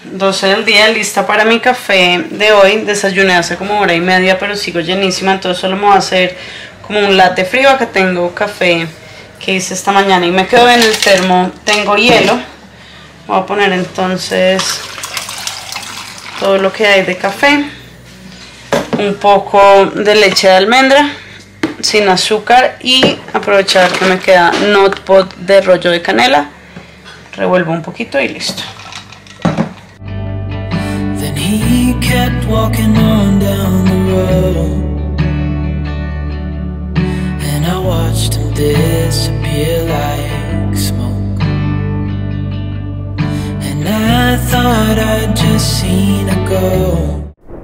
12 del día, lista para mi café de hoy. Desayuné hace como hora y media, pero sigo llenísima, entonces solo me voy a hacer como un latte frío. Acá tengo café que hice esta mañana y me quedó en el termo. Tengo hielo. Voy a poner entonces todo lo que hay de café, un poco de leche de almendra sin azúcar y aprovechar que me queda notepot de rollo de canela. Revuelvo un poquito y listo. Then he kept walking on down the road, and I watched him disappear like smoke. And I thought I'd just seen it go.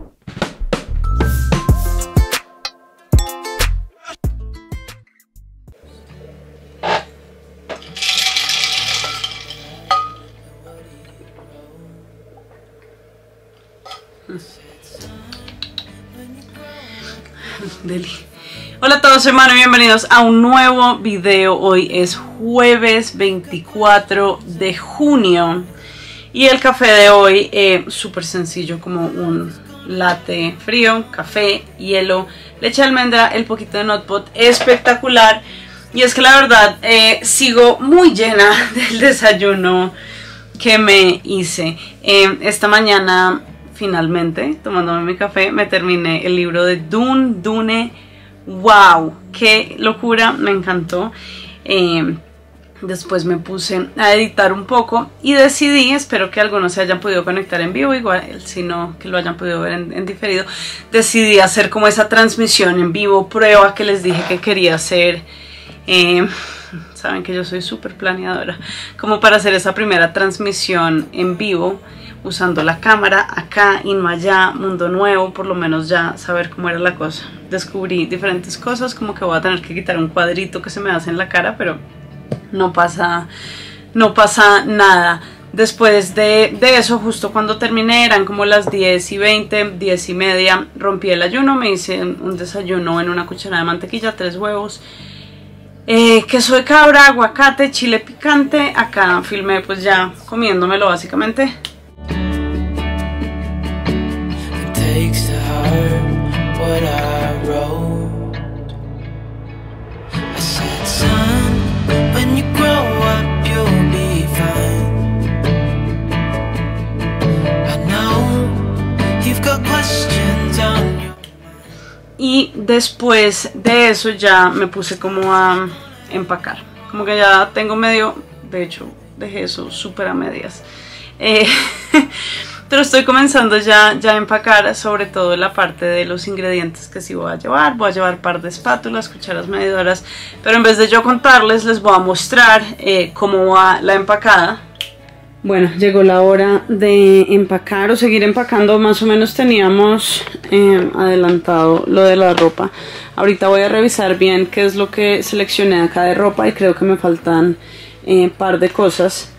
Deli. Hola a todos, hermanos, bienvenidos a un nuevo video. Hoy es jueves 24 de junio y el café de hoy es súper sencillo, como un latte frío, café, hielo, leche de almendra, el poquito de notepot, espectacular. Y es que la verdad sigo muy llena del desayuno que me hice. Esta mañana finalmente, tomándome mi café, me terminé el libro de Dune. ¡Wow! ¡Qué locura! Me encantó. Después me puse a editar un poco y decidí, espero que algunos se hayan podido conectar en vivo, igual si no, que lo hayan podido ver en diferido, decidí hacer como esa transmisión en vivo, prueba que les dije que quería hacer. Saben que yo soy súper planeadora, como para hacer esa primera transmisión en vivo, usando la cámara acá y no allá, mundo nuevo, por lo menos ya saber cómo era la cosa. Descubrí diferentes cosas, como que voy a tener que quitar un cuadrito que se me hace en la cara, pero no pasa nada. Después de eso, justo cuando terminé, eran como las 10:20, 10:30, rompí el ayuno, me hice un desayuno en una cucharada de mantequilla, 3 huevos, queso de cabra, aguacate, chile picante. Acá filmé pues ya comiéndomelo básicamente. Takes to heart what I wrote. I said, son, when you grow up you'll be fine. I know you've got questions on your... Y después de eso ya me puse como a empacar. Como que ya tengo medio, de hecho dejé eso súper a medias. Pero estoy comenzando ya a empacar, sobre todo la parte de los ingredientes que sí voy a llevar. Voy a llevar un par de espátulas, cucharas medidoras, pero en vez de yo contarles, les voy a mostrar cómo va la empacada. Bueno, llegó la hora de empacar o seguir empacando. Más o menos teníamos adelantado lo de la ropa. Ahorita voy a revisar bien qué es lo que seleccioné acá de ropa y creo que me faltan par de cosas.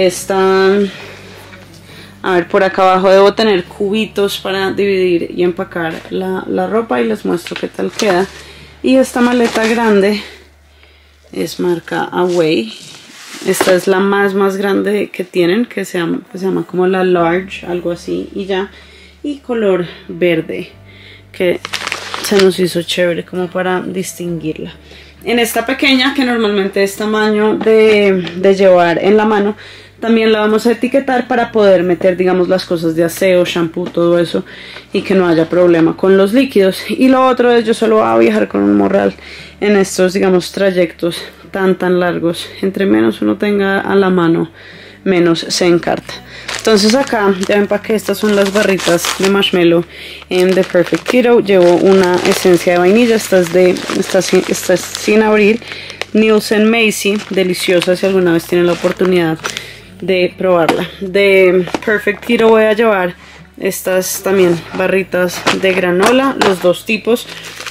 A ver, por acá abajo debo tener cubitos para dividir y empacar la ropa y les muestro qué tal queda. Y esta maleta grande es marca Away. Esta es la más grande que tienen, que se llama como la large, algo así, y ya. Y color verde, que se nos hizo chévere como para distinguirla. En esta pequeña, que normalmente es tamaño de llevar en la mano, también la vamos a etiquetar para poder meter, digamos, las cosas de aseo, shampoo, todo eso, y que no haya problema con los líquidos. Y lo otro es, yo solo voy a viajar con un morral en estos, digamos, trayectos tan largos. Entre menos uno tenga a la mano, menos se encarta. Entonces acá ya empaqué, estas son las barritas de marshmallow de Perfect Keto. Llevo una esencia de vainilla, esta es sin abrir, Nielsen Macy, deliciosa si alguna vez tienen la oportunidad de probarla. De Perfect Keto voy a llevar estas también barritas de granola, los dos tipos.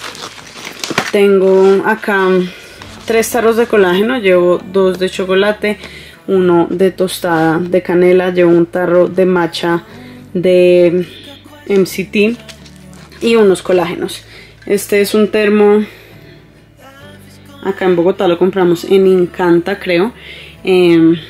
Tengo acá 3 tarros de colágeno, llevo 2 de chocolate, 1 de tostada de canela, llevo un tarro de matcha de MCT y unos colágenos. Este es un termo, acá en Bogotá lo compramos en Encanta, creo.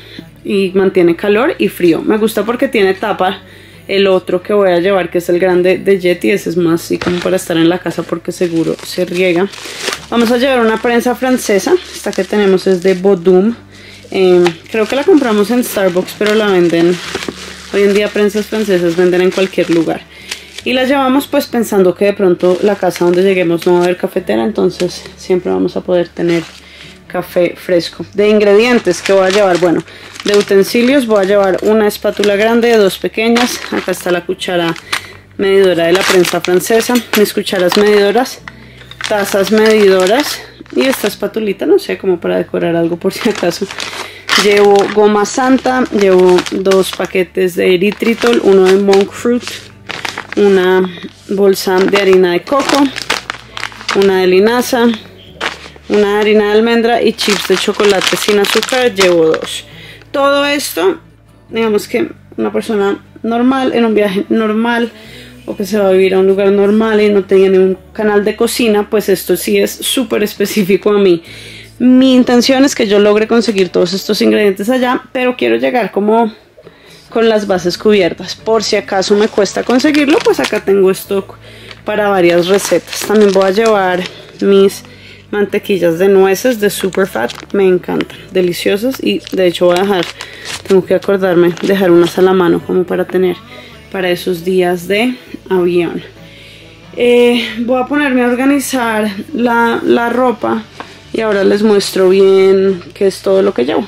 y mantiene calor y frío. Me gusta porque tiene tapa. El otro que voy a llevar, que es el grande de Yeti, ese es más así como para estar en la casa porque seguro se riega. Vamos a llevar una prensa francesa. Esta que tenemos es de Bodum. Creo que la compramos en Starbucks, pero la venden. Hoy en día prensas francesas venden en cualquier lugar. Y la llevamos pues pensando que de pronto la casa donde lleguemos no va a haber cafetera, entonces siempre vamos a poder tener café fresco. De ingredientes que voy a llevar, bueno, de utensilios voy a llevar una espátula grande, dos pequeñas. Acá está la cuchara medidora de la prensa francesa, mis cucharas medidoras, tazas medidoras y esta espatulita, no sé, como para decorar algo por si acaso. Llevo goma santa, llevo 2 paquetes de eritritol, uno de monk fruit, una bolsa de harina de coco, una de linaza, una harina de almendra y chips de chocolate sin azúcar, llevo 2. Todo esto, digamos que una persona normal, en un viaje normal, o que se va a vivir a un lugar normal y no tenga ningún canal de cocina, pues esto sí es súper específico a mí. Mi intención es que yo logre conseguir todos estos ingredientes allá, pero quiero llegar como con las bases cubiertas. Por si acaso me cuesta conseguirlo, pues acá tengo stock para varias recetas. También voy a llevar mis mantequillas de nueces de Superfat, me encantan, deliciosas, y de hecho voy a dejar, tengo que acordarme, dejar unas a la mano como para tener para esos días de avión. Voy a ponerme a organizar la ropa y ahora les muestro bien qué es todo lo que llevo.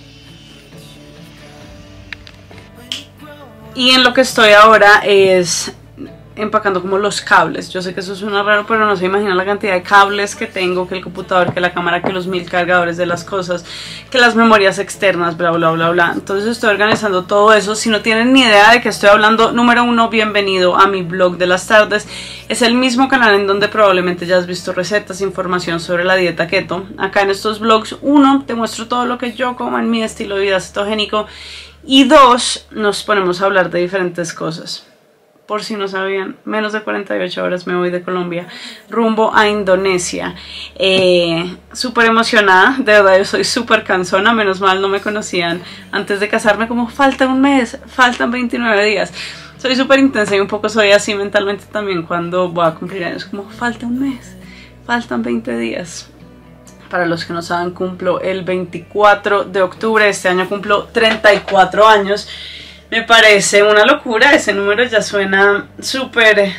Y en lo que estoy ahora es empacando como los cables. Yo sé que eso suena raro, pero no se imaginan la cantidad de cables que tengo, que el computador, que la cámara, que los 1000 cargadores de las cosas, que las memorias externas, bla bla bla bla. Entonces estoy organizando todo eso. Si no tienen ni idea de qué estoy hablando, número 1, bienvenido a mi blog de las tardes. Es el mismo canal en donde probablemente ya has visto recetas, información sobre la dieta keto. Acá en estos blogs, 1, te muestro todo lo que yo como en mi estilo de vida cetogénico, y 2, nos ponemos a hablar de diferentes cosas. Por si no sabían, menos de 48 horas me voy de Colombia rumbo a Indonesia. Súper emocionada, de verdad yo soy súper cansona, menos mal no me conocían antes de casarme como falta un mes, faltan 29 días. Soy súper intensa y un poco soy así mentalmente también cuando voy a cumplir años, como falta un mes, faltan 20 días. Para los que no saben, cumplo el 24 de octubre, este año cumplo 34 años. Me parece una locura, ese número ya suena súper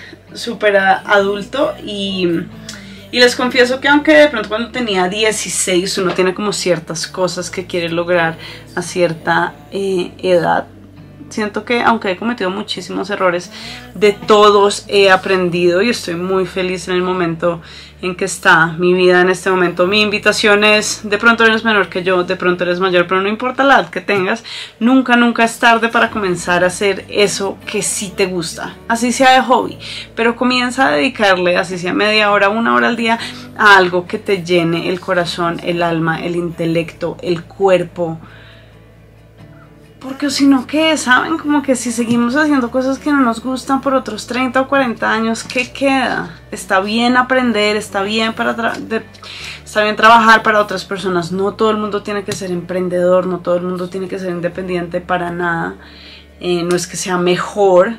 adulto y les confieso que aunque de pronto cuando tenía 16 uno tiene como ciertas cosas que quiere lograr a cierta edad, siento que aunque he cometido muchísimos errores, de todos he aprendido y estoy muy feliz en el momento en que está mi vida en este momento. Mi invitación es, de pronto eres menor que yo, de pronto eres mayor, pero no importa la edad que tengas, nunca es tarde para comenzar a hacer eso que sí te gusta, así sea de hobby, pero comienza a dedicarle, así sea media hora, 1 hora al día, a algo que te llene el corazón, el alma, el intelecto, el cuerpo. Porque si no, ¿qué? ¿Saben? Como que si seguimos haciendo cosas que no nos gustan por otros 30 o 40 años, ¿qué queda? Está bien aprender, está bien trabajar para otras personas. No todo el mundo tiene que ser emprendedor, no todo el mundo tiene que ser independiente para nada. No es que sea mejor,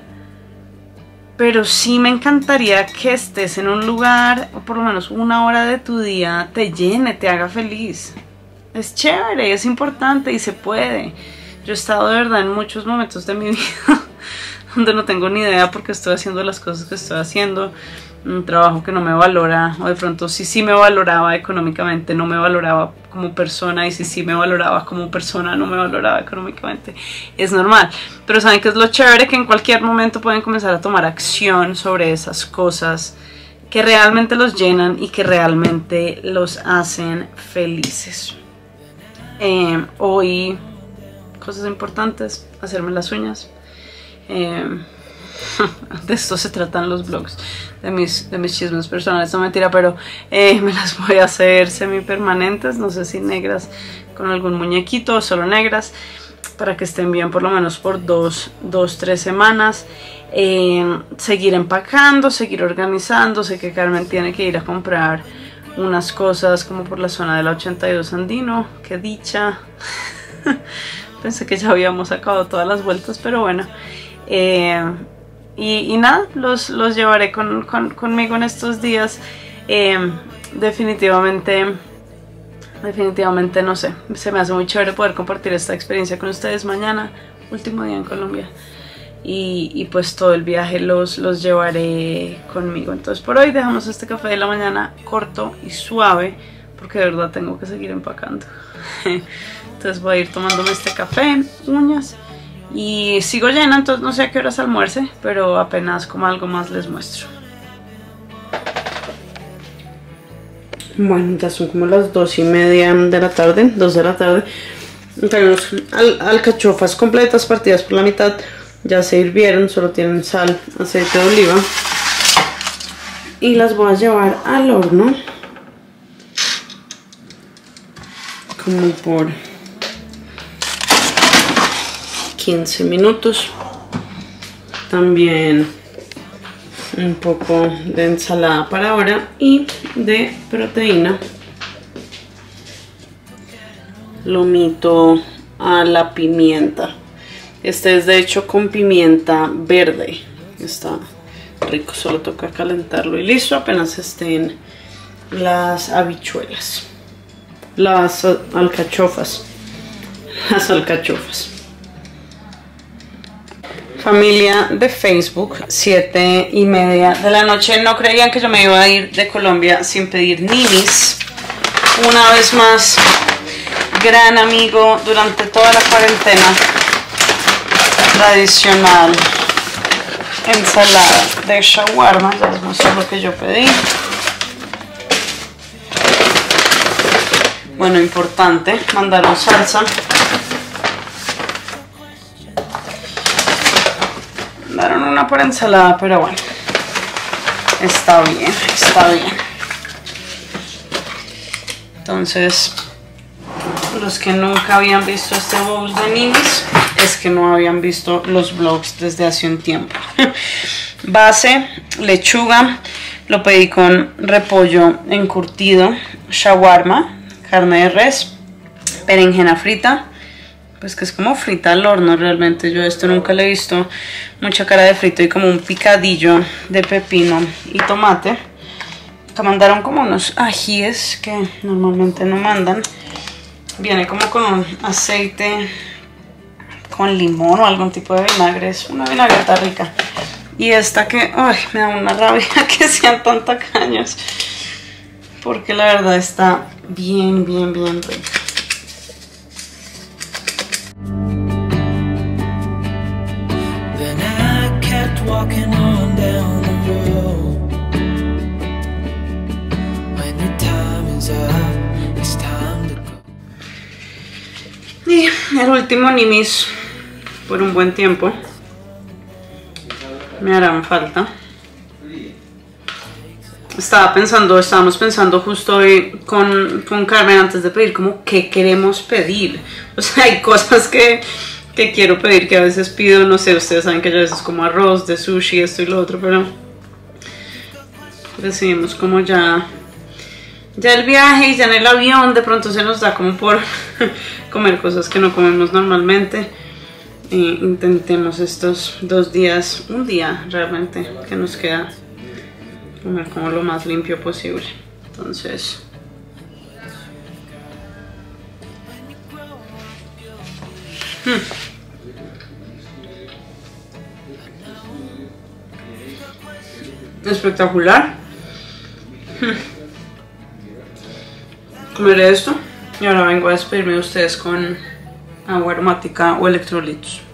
pero sí me encantaría que estés en un lugar, o por lo menos 1 hora de tu día, te llene, te haga feliz. Es chévere, es importante y se puede. Yo he estado de verdad en muchos momentos de mi vida donde no tengo ni idea por qué estoy haciendo las cosas que estoy haciendo, un trabajo que no me valora, o de pronto sí me valoraba económicamente, no me valoraba como persona, y si me valoraba como persona, no me valoraba económicamente. Es normal, pero saben que es lo chévere, que en cualquier momento pueden comenzar a tomar acción sobre esas cosas que realmente los llenan y que realmente los hacen felices. Hoy cosas importantes, hacerme las uñas. De esto se tratan los vlogs, de mis chismes personales, no mentira, pero me las voy a hacer semipermanentes, no sé si negras con algún muñequito o solo negras, para que estén bien por lo menos por 2-3 semanas. Seguir empacando, seguir organizando. Sé que Carmen tiene que ir a comprar unas cosas como por la zona de la 82 Andino, qué dicha. Pensé que ya habíamos acabado todas las vueltas, pero bueno. Y nada, los llevaré conmigo en estos días. Definitivamente no sé, se me hace muy chévere poder compartir esta experiencia con ustedes mañana, último día en Colombia. Y pues todo el viaje los llevaré conmigo. Entonces por hoy dejamos este café de la mañana corto y suave, porque de verdad tengo que seguir empacando. Entonces voy a ir tomándome este café, uñas, y sigo llena, entonces no sé a qué horas almuerce, pero apenas como algo más les muestro. Bueno, ya son como las 2:30 de la tarde, 2 de la tarde. Tenemos alcachofas completas, partidas por la mitad. Ya se hirvieron, solo tienen sal, aceite de oliva. Y las voy a llevar al horno. Como por 15 minutos. También un poco de ensalada para ahora y de proteína. Lomito a la pimienta. Este es de hecho con pimienta verde. Está rico, solo toca calentarlo y listo. Apenas estén las habichuelas. Las alcachofas. Las alcachofas. Familia de Facebook, 7:30 de la noche. No creían que yo me iba a ir de Colombia sin pedir ninis. Una vez más, gran amigo durante toda la cuarentena. Tradicional ensalada de shawarma. Ya les muestro lo que yo pedí. Bueno, importante, mandaron salsa. Mandaron una por ensalada, pero bueno, está bien, está bien. Entonces, los que nunca habían visto este bowl de ninis, es que no habían visto los vlogs desde hace un tiempo. Base, lechuga, lo pedí con repollo encurtido, shawarma, carne de res, berenjena frita, pues que es como frita al horno realmente. Yo esto nunca le he visto mucha cara de frito, y como un picadillo de pepino y tomate. Acá mandaron como unos ajíes que normalmente no mandan. Viene como con un aceite con limón o algún tipo de vinagre. Es una vinagreta rica. Y esta que, ay, me da una rabia que sean tan tacaños, porque la verdad está bien rica. Then I kept walking on down the road. When your time is up, it's time to go. Y el último nimis por un buen tiempo. Me harán falta. Estábamos pensando justo hoy con Carmen antes de pedir como qué queremos pedir. O sea, hay cosas que quiero pedir que a veces pido, no sé, ustedes saben que yo a veces como arroz, de sushi, esto y lo otro, pero decidimos como ya el viaje y ya en el avión de pronto se nos da como por comer cosas que no comemos normalmente. Intentemos estos 2 días, un día realmente que nos queda, comer como lo más limpio posible. Entonces espectacular. Comeré esto y ahora vengo a despedirme de ustedes con agua aromática o electrolitos.